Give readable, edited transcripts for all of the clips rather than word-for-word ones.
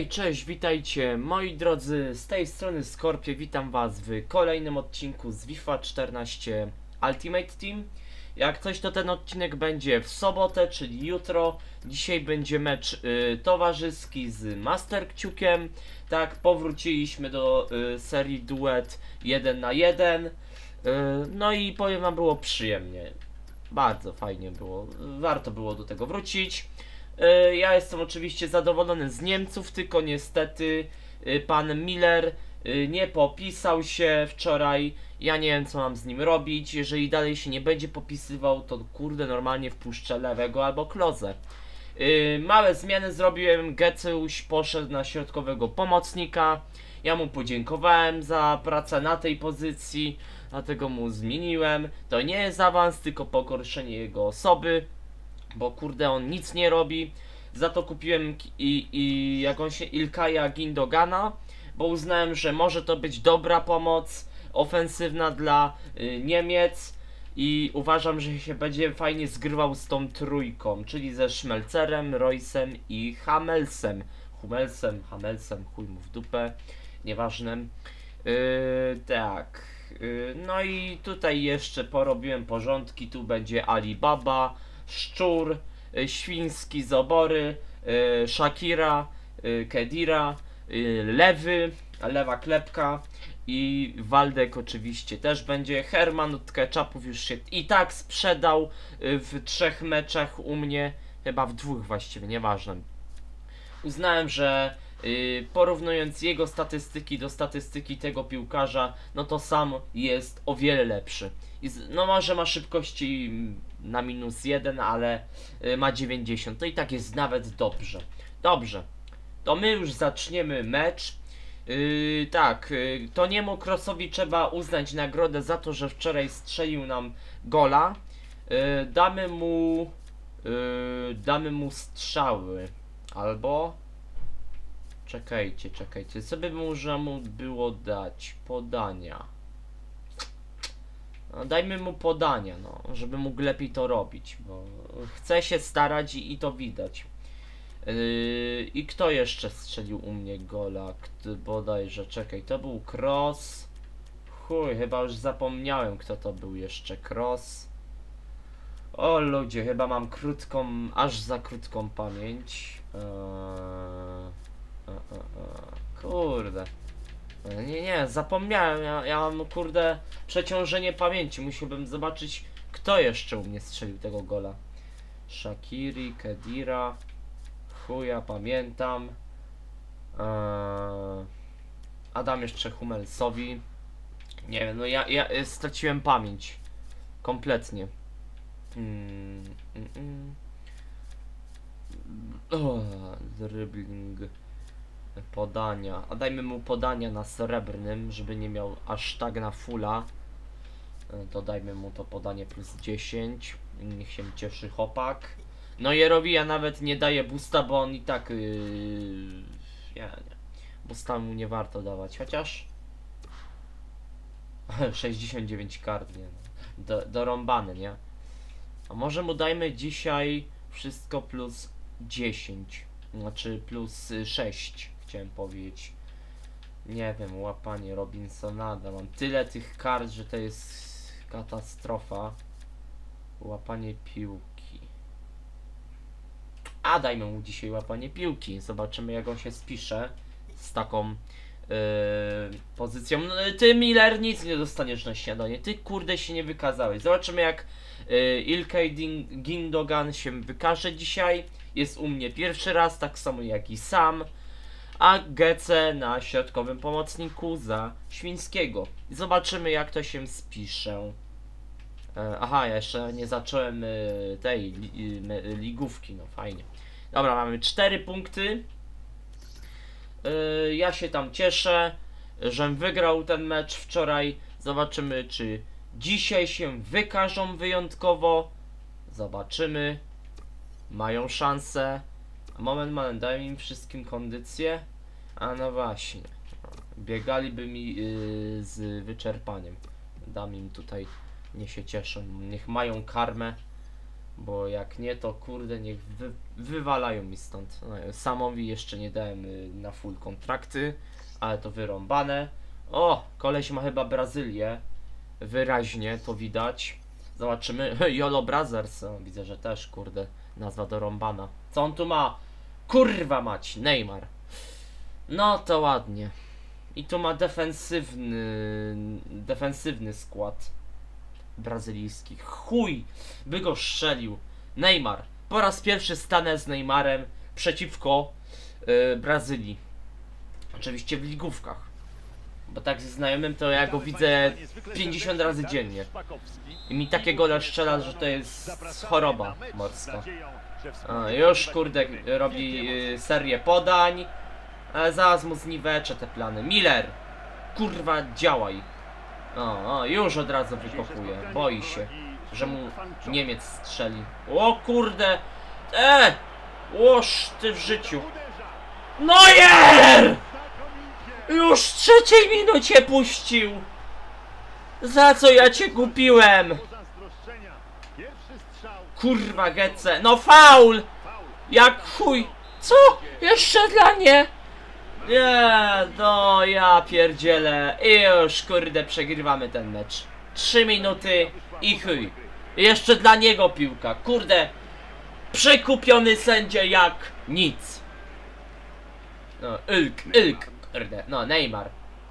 Hej, cześć, witajcie moi drodzy, z tej strony Skorpio, witam was w kolejnym odcinku z FIFA 14 Ultimate Team. Jak coś, to ten odcinek będzie w sobotę, czyli jutro. Dzisiaj będzie mecz towarzyski z Master Kciukiem. Tak, powróciliśmy do serii duet 1 na 1. No i powiem wam, było przyjemnie. Bardzo fajnie było, warto było do tego wrócić. Ja jestem oczywiście zadowolony z Niemców, tylko niestety pan Miller nie popisał się wczoraj. Ja nie wiem, co mam z nim robić. Jeżeli dalej się nie będzie popisywał, to kurde, normalnie wpuszczę lewego albo Klozę. Małe zmiany zrobiłem. Geceuś poszedł na środkowego pomocnika. Ja mu podziękowałem za pracę na tej pozycji, dlatego mu zmieniłem. To nie jest awans, tylko pogorszenie jego osoby, bo kurde, on nic nie robi. Za to kupiłem Ilkaja Gündogana, bo uznałem, że może to być dobra pomoc ofensywna dla Niemiec i uważam, że się będzie fajnie zgrywał z tą trójką, czyli ze Schmelzerem, Reusem i Hummelsem, chuj mu w dupę, nieważne. Tak. No i tutaj jeszcze porobiłem porządki. Tu będzie Alibaba, Szczur, Świński z Obory, Shakira, Kedira, Lewa Klepka i Waldek oczywiście też będzie. Herman od Ketchupów już się i tak sprzedał w 3 meczach u mnie, chyba w 2 właściwie, nieważne. Uznałem, że porównując jego statystyki do statystyki tego piłkarza, no to sam jest o wiele lepszy. No może ma szybkości na -1, ale ma 90, to i tak jest nawet dobrze. Dobrze, to my już zaczniemy mecz. Tak, Toniemu Krossowi trzeba uznać nagrodę za to, że wczoraj strzelił nam gola. Damy mu strzały, albo czekajcie, co by można mu było dać? Podania. No, dajmy mu podania, no, żeby mógł lepiej to robić, bo chce się starać i to widać. I kto jeszcze strzelił u mnie gola? Bodajże, czekaj, to był Kroos. Chuj, chyba już zapomniałem, kto to był jeszcze. Kroos. O ludzie, chyba mam aż za krótką pamięć. Kurde. Nie, zapomniałem. Ja mam, kurde, przeciążenie pamięci. Musiałbym zobaczyć, kto jeszcze u mnie strzelił tego gola. Shaqiri, Kedira. Chuja, pamiętam. Adam jeszcze Hummelsowi. Nie wiem, no ja straciłem pamięć. Kompletnie. Dribbling. Podania. A dajmy mu podania na srebrnym, żeby nie miał aż tak na fulla. To dajmy mu to podanie +10. Niech się cieszy chłopak. No Jerowi ja nawet nie daję boosta, bo on i tak nie. Boosta mu nie warto dawać, chociaż 69 kart, nie? Dorąbany, nie? A może mu dajmy dzisiaj wszystko +10, znaczy +6, chciałem powiedzieć. Nie wiem, łapanie Robinsonada. Mam tyle tych kart, że to jest katastrofa. Łapanie piłki. A dajmy mu dzisiaj łapanie piłki. Zobaczymy, jak on się spisze z taką pozycją. No, ty Miller nic nie dostaniesz na śniadanie. Ty kurde się nie wykazałeś. Zobaczymy, jak Ilkay Gündogan się wykaże dzisiaj. Jest u mnie pierwszy raz, tak samo jak i sam. A Gece na środkowym pomocniku za Świńskiego. Zobaczymy, jak to się spisze. Aha, ja jeszcze nie zacząłem tej ligówki, no fajnie. Dobra, mamy 4 punkty. Ja się tam cieszę, żem wygrał ten mecz wczoraj. Zobaczymy, czy dzisiaj się wykażą wyjątkowo. Zobaczymy. Mają szansę. Moment, daj im wszystkim kondycję. A no właśnie. Biegaliby mi z wyczerpaniem. Dam im tutaj, niech się cieszą, niech mają karmę. Bo jak nie, to kurde niech wywalają mi stąd. No, Samowi jeszcze nie dałem na full kontrakty, ale to wyrąbane. O, koleś ma chyba Brazylię. Wyraźnie to widać. Zobaczymy. Yolo Brothers. O, widzę, że też kurde nazwa dorąbana. Co on tu ma? Kurwa mać, Neymar. No to ładnie. I tu ma defensywny skład brazylijski. Chuj, by go strzelił. Neymar. Po raz pierwszy stanę z Neymarem przeciwko Brazylii. Oczywiście w ligówkach. Bo tak ze znajomym to ja go widzę 50 razy dziennie. I mi takie gole strzela, że to jest choroba morska. Już kurde robi serię podań. Ale zaraz mu zniweczę te plany. Miller! Kurwa działaj! Już od razu wykopuje. Boi się, że mu Niemiec strzeli. O kurde! Łoż ty w życiu! Neuer! Już w trzeciej minucie puścił! Za co ja cię kupiłem? Kurwa Gece! No faul! Jak chuj! Co? Jeszcze dla nie? Nie, no ja pierdzielę. I już kurde przegrywamy ten mecz. 3 minuty i chuj. Jeszcze dla niego piłka. Kurde. Przekupiony sędzia jak nic. No, Ilk. Kurde. No, Neymar.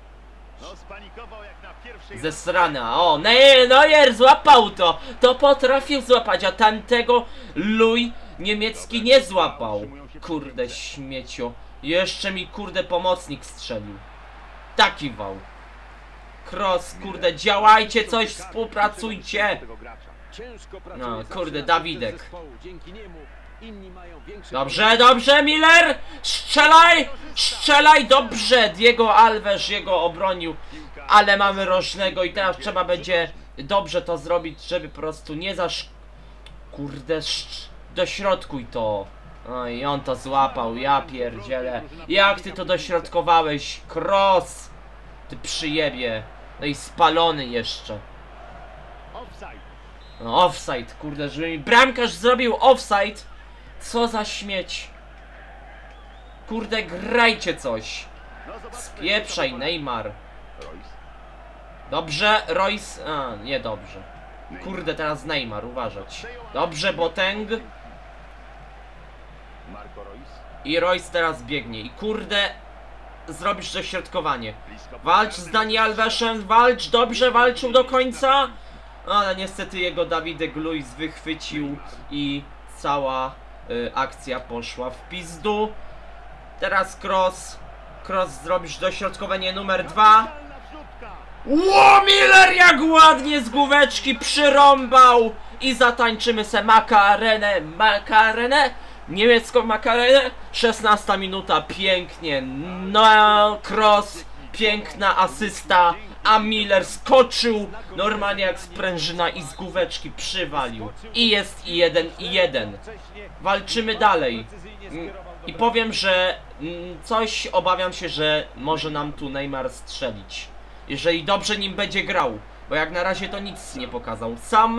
Zesrana. O, Neuer złapał to. To potrafił złapać, a tamtego Luj niemiecki nie złapał. Kurde śmieciu. Jeszcze mi kurde pomocnik strzelił. Taki wał. Cross, kurde, działajcie coś, współpracujcie. No, kurde, Dawidek. Dobrze, Miller! Strzelaj, dobrze! Diego Alves jego obronił. Ale mamy rożnego i teraz trzeba będzie dobrze to zrobić, żeby po prostu nie kurde, dośrodkuj to. I on to złapał, ja pierdzielę. Jak ty to dośrodkowałeś? Cross! Ty przyjebie. No i spalony jeszcze. No, offside, kurde, żeby mi bramkarz zrobił offside. Co za śmieć. Kurde, grajcie coś. Spieprzaj, Neymar. Dobrze, Royce. Nie dobrze. Kurde, teraz Neymar, uważać. Dobrze, Boateng. I Royce teraz biegnie. I kurde, zrobisz dośrodkowanie. Walcz z Dani Alvesem, walcz, dobrze, walczył do końca. Ale niestety jego Dawidek Luiz wychwycił i cała akcja poszła w pizdu. Teraz Cross, zrobisz dośrodkowanie numer 2. Ło, Miller jak ładnie z główeczki przyrąbał. I zatańczymy se Makarenę. Niemiecką Makarenę. 16 minuta, pięknie. No, Cross, piękna asysta. A Miller skoczył normalnie jak sprężyna i z główeczki przywalił. I jest 1-1. Walczymy dalej. I powiem, że coś obawiam się, że może nam tu Neymar strzelić. Jeżeli dobrze nim będzie grał. Bo jak na razie to nic nie pokazał.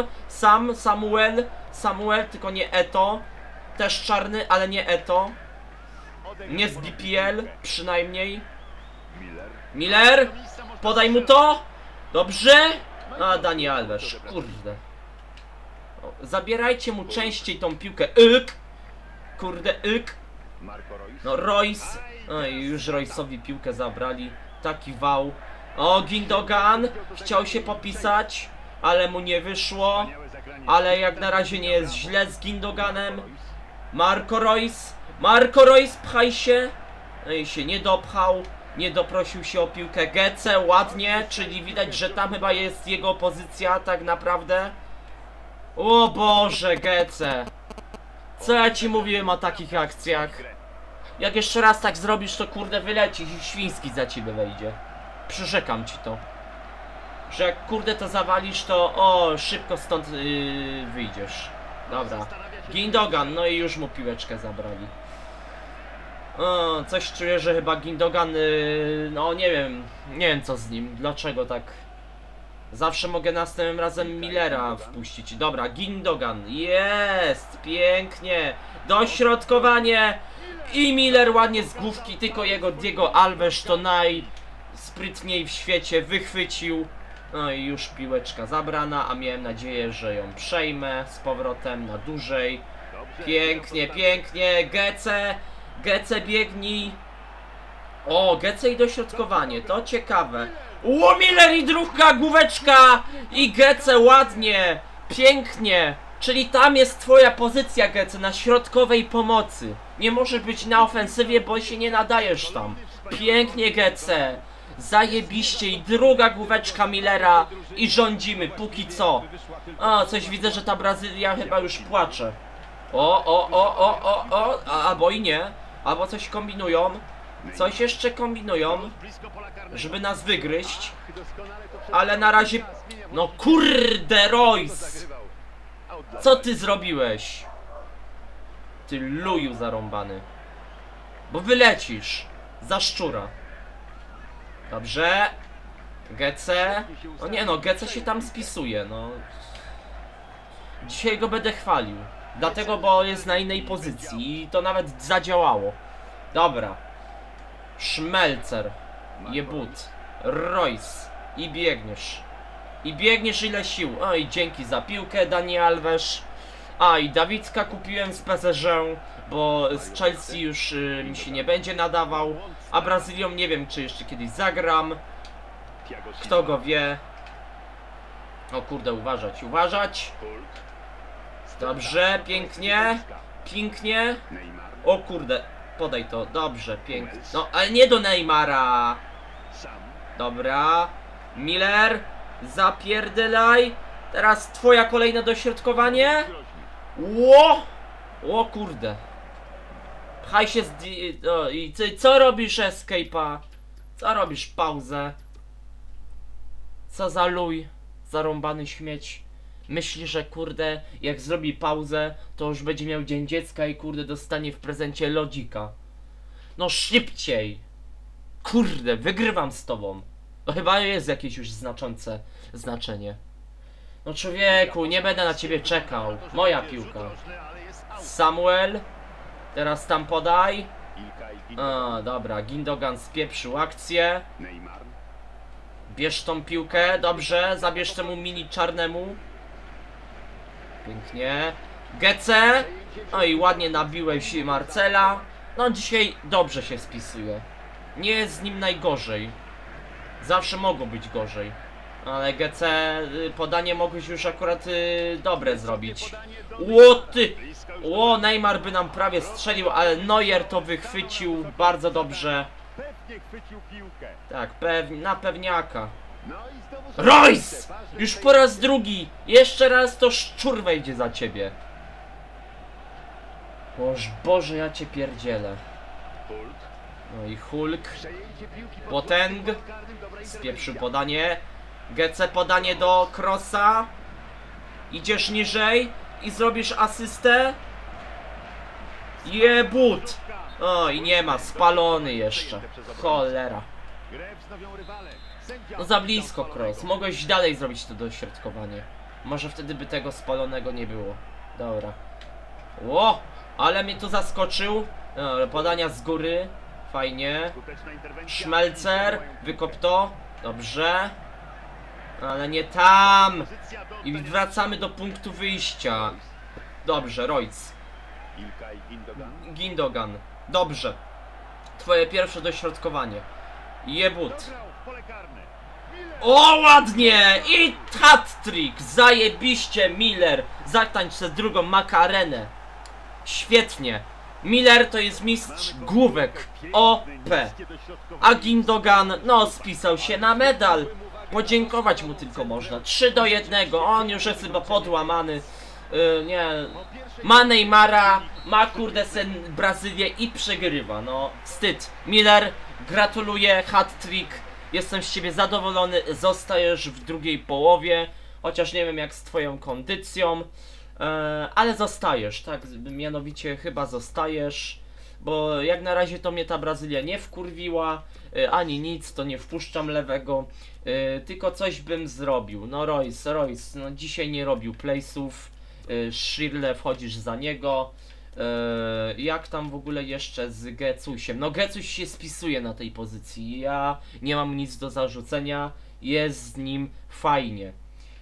Samuel, tylko nie Eto. Też czarny, ale nie Eto. Nie z BPL, przynajmniej. Miller, podaj mu to. Dobrze. A, Dani Alves, kurde. Zabierajcie mu częściej tą piłkę. Kurde, No, Royce. No i już Royce'owi piłkę zabrali. Taki wał. O, Gindogan chciał się popisać, ale mu nie wyszło. Ale jak na razie nie jest źle z Gindoganem. Marco Royce, pchaj się. No i się nie dopchał. Nie doprosił się o piłkę. Gece, ładnie, czyli widać, że tam chyba jest jego pozycja tak naprawdę. O Boże, Gece. Co ja ci mówiłem o takich akcjach? Jak jeszcze raz tak zrobisz, to kurde wyleci i Świński za ciebie wejdzie. Przyrzekam ci to. Że jak kurde to zawalisz, to szybko stąd wyjdziesz. Dobra. Gindogan, no i już mu piłeczkę zabrali. Coś czuję, że chyba Gindogan, no nie wiem co z nim, dlaczego tak Zawsze mogę następnym razem Millera wpuścić. Dobra, Gindogan. Jest! Pięknie! Dośrodkowanie! I Miller ładnie z główki, tylko jego Diego Alves to najsprytniej w świecie wychwycił. No i już piłeczka zabrana, a miałem nadzieję, że ją przejmę z powrotem na dłużej. Pięknie, pięknie! Gece biegnij! O, Gece i dośrodkowanie, to ciekawe. O, Miller i druga główeczka! I Gece ładnie! Pięknie! Czyli tam jest twoja pozycja, Gece, na środkowej pomocy. Nie może być na ofensywie, bo się nie nadajesz tam. Pięknie, Gece! Zajebiście i druga główeczka Millera i rządzimy, póki co. O, coś widzę, że ta Brazylia chyba już płacze. Albo i nie. Albo coś kombinują. Coś jeszcze kombinują, żeby nas wygryźć. Ale na razie... No kurde, Royce! Co ty zrobiłeś? Ty luju zarąbany. Bo wylecisz. Za szczura. Dobrze. Gece. No nie no, Gece się tam spisuje, no. Dzisiaj go będę chwalił. Dlatego, bo jest na innej pozycji i to nawet zadziałało. Dobra. Szmelcer. Jebut. Royce. I biegniesz. I biegniesz ile sił. Oj, dzięki za piłkę, Dani Alves. A, i Dawidka kupiłem z PSG, bo z Chelsea już mi się nie będzie nadawał. A Brazylią nie wiem, czy jeszcze kiedyś zagram. Kto go wie. O kurde, uważać, uważać. Dobrze, pięknie. Pięknie. O kurde, podaj to. Dobrze, pięknie. No, ale nie do Neymara. Dobra. Miller. Zapierdylaj. Teraz twoja kolejne dośrodkowanie. Ło! O kurde. Pchaj się z... O, i co robisz, escape'a? Co robisz, pauzę? Co za luj? Zarąbany śmieć. Myśli, że kurde, jak zrobi pauzę, to już będzie miał dzień dziecka i kurde dostanie w prezencie lodzika. No szybciej. Kurde, wygrywam z tobą. To chyba jest jakieś już znaczące znaczenie. No człowieku, nie będę na ciebie czekał. Moja piłka. Samuel. Teraz tam podaj. A, dobra, Gindogan spieprzył akcję. Bierz tą piłkę, dobrze. Zabierz temu mini czarnemu. Pięknie. Gece. No i ładnie nabiłeś Marcela. No dzisiaj dobrze się spisuje. Nie jest z nim najgorzej. Zawsze mogło być gorzej. Ale Gece, podanie mogłeś już akurat dobre zrobić. Ło ty! Ło, Neymar by nam prawie strzelił, ale Neuer to wychwycił bardzo dobrze. Tak, na pewniaka. Royce! Już po raz drugi! Jeszcze raz to szczur wejdzie za ciebie. Boże, ja cię pierdzielę. No i Hulk. Potęg. Spieprzył podanie. Gece podanie do Krosa. Idziesz niżej i zrobisz asystę. Jebut. O i nie ma, spalony jeszcze. Cholera. No za blisko, Kroos. Mogłeś dalej zrobić to dośrodkowanie. Może wtedy by tego spalonego nie było. Dobra. Ło, ale mnie tu zaskoczył. Dobra, podania z góry. Fajnie. Szmelcer. Wykop to. Dobrze. Ale nie tam. I wracamy do punktu wyjścia. Dobrze, Royce. Gindogan. Dobrze. Twoje pierwsze dośrodkowanie. Jebut. O, ładnie! I hat-trick! Zajebiście, Miller! Zatańcz sobie drugą makarenę. Świetnie. Miller to jest mistrz główek. OP. A Gindogan, no, spisał się na medal. Podziękować mu tylko można. 3-1. On już jest chyba podłamany. Nie. Ma Neymara, ma kurde sen Brazylię i przegrywa. No, wstyd. Miller, gratuluję, hat-trick. Jestem z ciebie zadowolony. Zostajesz w drugiej połowie. Chociaż nie wiem jak z twoją kondycją. Ale zostajesz, tak? Mianowicie chyba zostajesz. bo jak na razie to mnie ta Brazylia nie wkurwiła, ani nic, to nie wpuszczam lewego, tylko coś bym zrobił. No Royce, no dzisiaj nie robił place'ów, Schirle wchodzisz za niego. Jak tam w ogóle jeszcze z Gecusiem? No Gecuś się spisuje na tej pozycji, ja nie mam nic do zarzucenia, jest z nim fajnie.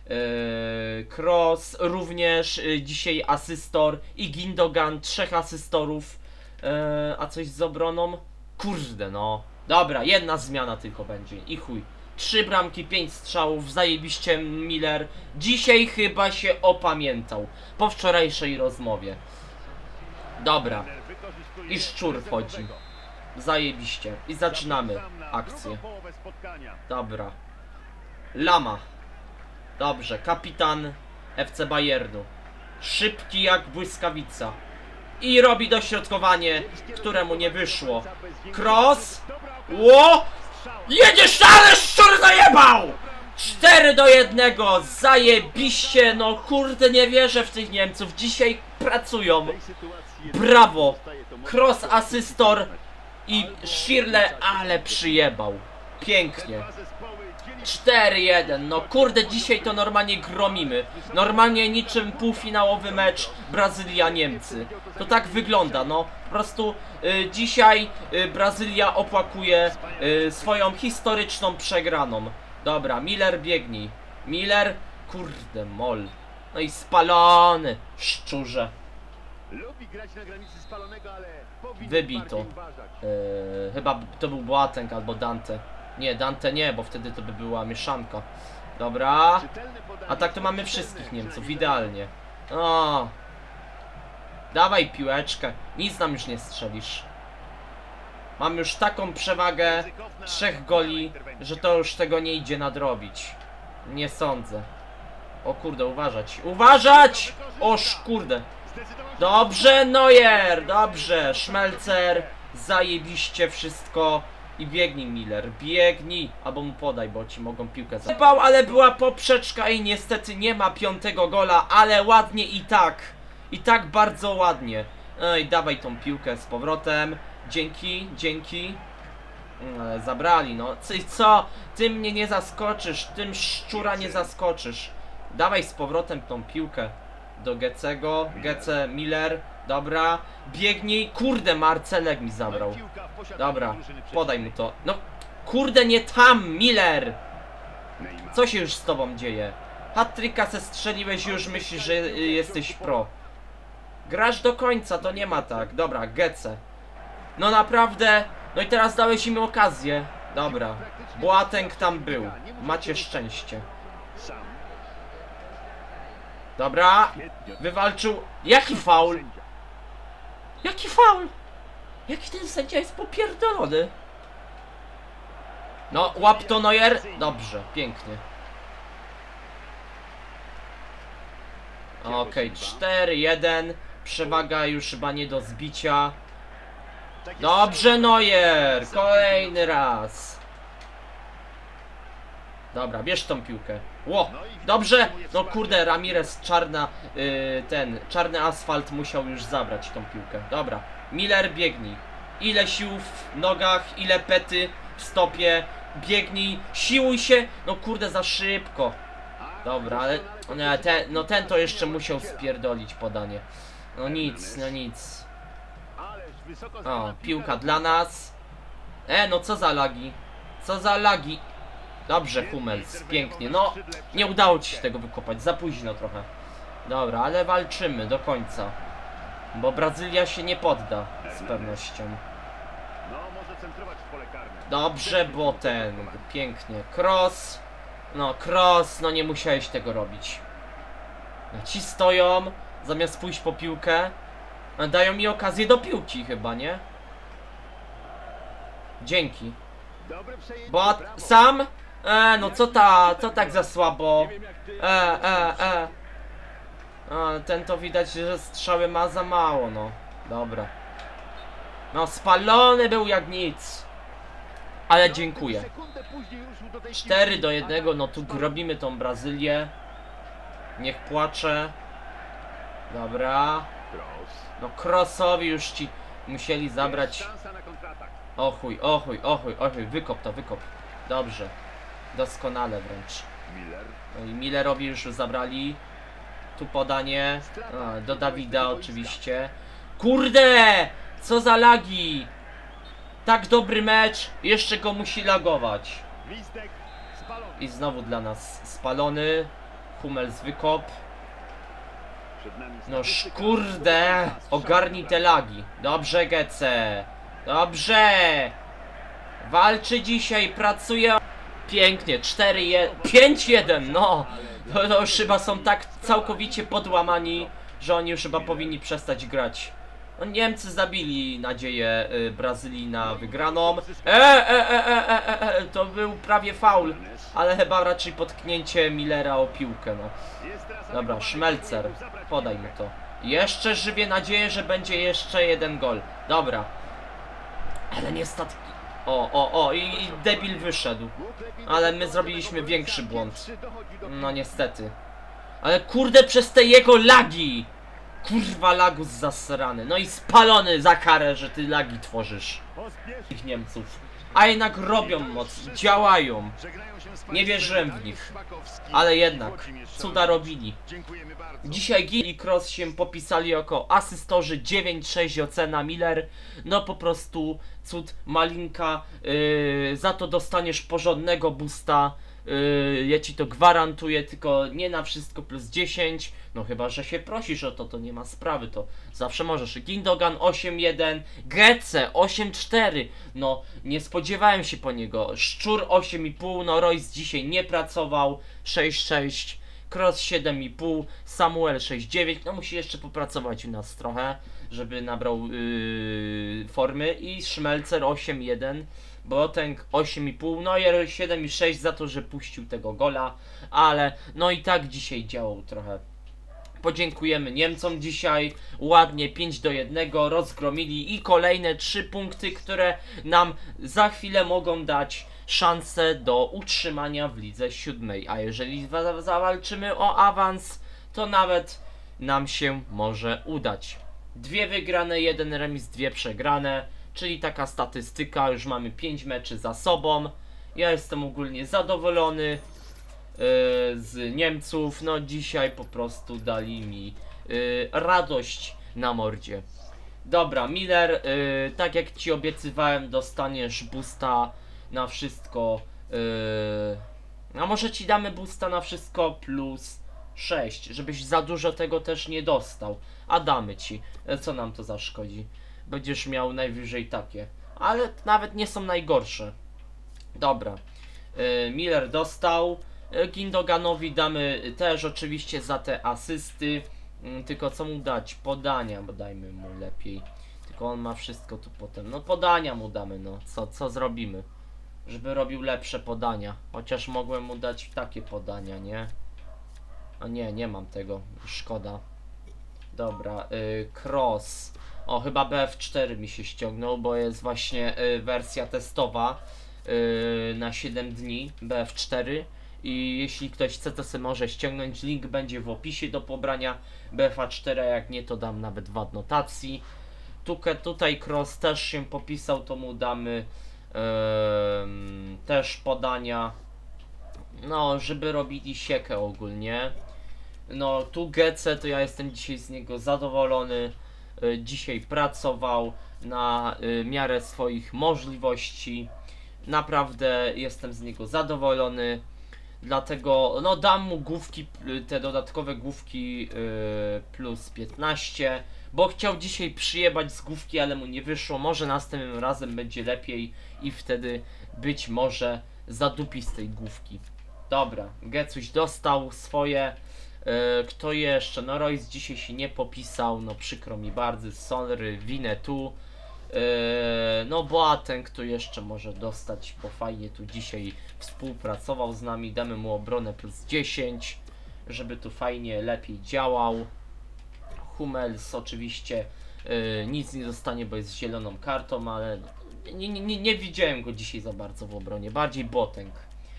Cross również dzisiaj asystor i Gindogan, 3 asystorów, a coś z obroną? Kurde no, dobra, jedna zmiana tylko będzie i chuj. 3 bramki, 5 strzałów, zajebiście Miller, dzisiaj chyba się opamiętał po wczorajszej rozmowie. Dobra, i szczur wchodzi, zajebiście i zaczynamy akcję. Dobra, Lama. Dobrze, kapitan FC Bayernu. Szybki jak błyskawica. I robi dośrodkowanie, któremu nie wyszło. Cross. Ło! Jedziesz, ale szczur zajebał! 4-1. Zajebiście, no kurde, nie wierzę w tych Niemców. Dzisiaj pracują. Brawo. Cross asystor i Schirle, ale przyjebał. Pięknie. 4-1, no kurde, dzisiaj to normalnie gromimy. Normalnie niczym półfinałowy mecz Brazylia-Niemcy. To tak wygląda, no. Po prostu dzisiaj Brazylia opłakuje swoją historyczną przegraną. Dobra, Miller biegnij. Miller, kurde mol. No i spalony, szczurze. Wybito. Chyba to był Boateng albo Dante. Nie, Dante nie, bo wtedy to by była mieszanka. Dobra. A tak to mamy wszystkich Niemców, idealnie. O. Dawaj piłeczkę. Nic nam już nie strzelisz. Mam już taką przewagę 3 goli, że to już tego nie idzie nadrobić. Nie sądzę. O kurde, uważać. Uważać! Oż kurde. Dobrze, Neuer. Dobrze, Schmelzer. Zajebiście wszystko. I biegnij Miller, biegnij, albo mu podaj, bo ci mogą piłkę zabrać. Ale była poprzeczka i niestety nie ma 5. gola, ale ładnie i tak bardzo ładnie. Ej, dawaj tą piłkę z powrotem, dzięki. Zabrali, no. Co? Ty mnie nie zaskoczysz, tym szczura nie zaskoczysz. Dawaj z powrotem tą piłkę do Gecego, Gece, Miller. Dobra, biegnij, kurde, Marcelek mi zabrał. Dobra, podaj mu to. No, kurde, nie tam, Miller! Co się już z tobą dzieje? Hat-tricka se strzeliłeś i już myślisz, że jesteś pro. Grasz do końca, to nie ma tak. Dobra, Gece. No naprawdę, no i teraz dałeś im okazję. Dobra, Boateng tam był. Macie szczęście. Dobra, wywalczył. Jaki faul? Jaki faul? Jaki ten sędzia jest popierdolony? No, łap to Neuer. Dobrze, pięknie. Okej, 4-1. Przewaga już chyba nie do zbicia. Dobrze, Neuer. Kolejny raz. Dobra, bierz tą piłkę. Ło, dobrze. No kurde, Ramirez czarny asfalt musiał już zabrać tą piłkę. Dobra, Miller biegnij. Ile sił w nogach, ile pety w stopie. Biegnij, siłuj się. No kurde, za szybko. Dobra, ale ten to jeszcze musiał spierdolić podanie. No nic. O, piłka dla nas. No co za lagi. Dobrze, Hummels, pięknie. No, nie udało ci się tego wykopać, za późno trochę. Dobra, ale walczymy do końca. Bo Brazylia się nie podda, z pewnością. Dobrze, Boateng, pięknie. Cross, no nie musiałeś tego robić. Ci stoją, zamiast pójść po piłkę. Dają mi okazję do piłki chyba, nie? Dzięki. Bo sam? No co tak za słabo? Ten to widać, że strzały ma za mało, no. Dobra. No, spalony był jak nic. Ale dziękuję. 4-1, no tu robimy tą Brazylię. Niech płacze. Dobra. No, Crossowi już ci musieli zabrać. O chuj, o chuj, o chuj, o chuj, wykop to, wykop. Dobrze. Doskonale wręcz. No i Millerowi już zabrali. Tu podanie. Do Dawida oczywiście. Kurde! Co za lagi! Tak dobry mecz, jeszcze go musi lagować. I znowu dla nas spalony. Hummels wykop. No kurde! Ogarnij te lagi. Dobrze, Gece. Dobrze! Walczy dzisiaj, pracuje. Pięknie, 5-1, no! To już chyba są tak całkowicie podłamani, że oni już chyba powinni przestać grać. No, Niemcy zabili nadzieję Brazylii na wygraną. To był prawie faul, ale chyba raczej potknięcie Millera o piłkę, no. Dobra, Schmelzer, podaj mu to. Jeszcze żywię nadzieję, że będzie jeszcze jeden gol. Dobra. Ale niestety... i debil wyszedł. Ale my zrobiliśmy większy błąd. No niestety. Ale kurde, przez te jego lagi! Kurwa, lagus zasrany. No i spalony za karę, że ty lagi tworzysz. Tych Niemców. A jednak robią moc, działają. Nie wierzyłem w nich. Ale jednak, cuda robili. Dzisiaj Gil i Kroos się popisali jako asystorzy, 9-6 ocena, Miller. No po prostu cud, malinka. Za to dostaniesz porządnego boosta. Ja ci to gwarantuję, tylko nie na wszystko plus 10. No chyba, że się prosisz o to, to nie ma sprawy, to zawsze możesz. Gindogan 8-1, Gece 8-4. No nie spodziewałem się po niego. Szczur 8,5, no Royce dzisiaj nie pracował, 6-6. Kroos 7,5, Samuel 6,9. No musi jeszcze popracować u nas trochę, żeby nabrał formy. I Schmelzer 8,1. Boateng 8,5, no i 7,6 za to, że puścił tego gola, ale no i tak dzisiaj działał trochę. Podziękujemy Niemcom dzisiaj, ładnie 5-1 rozgromili i kolejne 3 punkty, które nam za chwilę mogą dać szansę do utrzymania w lidze 7, a jeżeli zawalczymy o awans, to nawet nam się może udać. 2 wygrane, 1 remis, 2 przegrane. Czyli taka statystyka, już mamy 5 meczy za sobą. Ja jestem ogólnie zadowolony z Niemców. No dzisiaj po prostu dali mi radość na mordzie. Dobra, Miller, tak jak ci obiecywałem, dostaniesz boosta na wszystko. A może ci damy boosta na wszystko plus 6, żebyś za dużo tego też nie dostał. A damy ci, co nam to zaszkodzi. Będziesz miał najwyżej takie. Ale nawet nie są najgorsze. Dobra. Miller dostał. Gindoganowi damy też oczywiście za te asysty. Tylko co mu dać? Podania, bo dajmy mu lepiej. Tylko on ma wszystko tu potem. No podania mu damy, no. Co zrobimy? Żeby robił lepsze podania. Chociaż mogłem mu dać takie podania, nie? A nie mam tego. Szkoda. Dobra. Kroos. O, chyba BF4 mi się ściągnął, bo jest właśnie wersja testowa na 7 dni BF4 i jeśli ktoś chce, to sobie może ściągnąć, link będzie w opisie do pobrania BFA4, a jak nie, to dam nawet w adnotacji. Tutaj Kroos też się popisał, to mu damy też podania, no żeby robili siekę ogólnie. No tu Gece, to ja jestem dzisiaj z niego zadowolony. Dzisiaj pracował na miarę swoich możliwości. Naprawdę jestem z niego zadowolony. Dlatego no dam mu główki, te dodatkowe główki plus 15. Bo chciał dzisiaj przyjebać z główki, ale mu nie wyszło. Może następnym razem będzie lepiej i wtedy być może zadupi z tej główki. Dobra, Gecuś dostał swoje. Kto jeszcze? No Royce dzisiaj się nie popisał, no przykro mi bardzo. Sonry, winę tu. No Boateng tu jeszcze może dostać, bo fajnie tu dzisiaj współpracował z nami. Damy mu obronę plus 10, żeby tu fajnie, lepiej działał. Hummels oczywiście nic nie dostanie, bo jest zieloną kartą, ale nie widziałem go dzisiaj za bardzo w obronie, bardziej Boateng.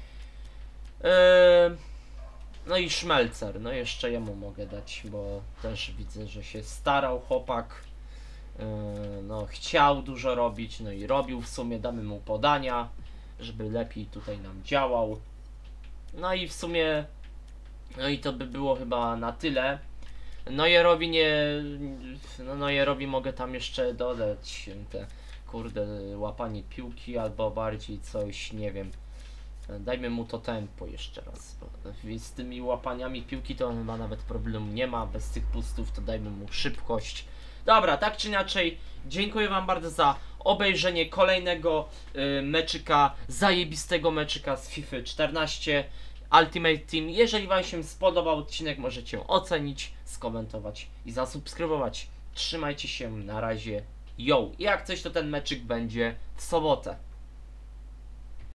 No i Schmelzer, no jeszcze jemu mogę dać, bo też widzę, że się starał chłopak. no chciał dużo robić, no i robił w sumie, damy mu podania, żeby lepiej tutaj nam działał. No i w sumie, no i to by było chyba na tyle. Neuerowi nie, no Neuerowi mogę tam jeszcze dodać te kurde łapanie piłki albo bardziej coś, nie wiem. Dajmy mu to tempo jeszcze raz. Z tymi łapaniami piłki to on chyba nawet problemu nie ma. Bez tych pustów to dajmy mu szybkość. Dobra, tak czy inaczej, dziękuję wam bardzo za obejrzenie kolejnego meczyka, zajebistego meczyka z FIFA 14 Ultimate Team. Jeżeli wam się spodobał odcinek, możecie ocenić, skomentować i zasubskrybować. Trzymajcie się, na razie, yo! I jak coś to ten meczyk będzie w sobotę.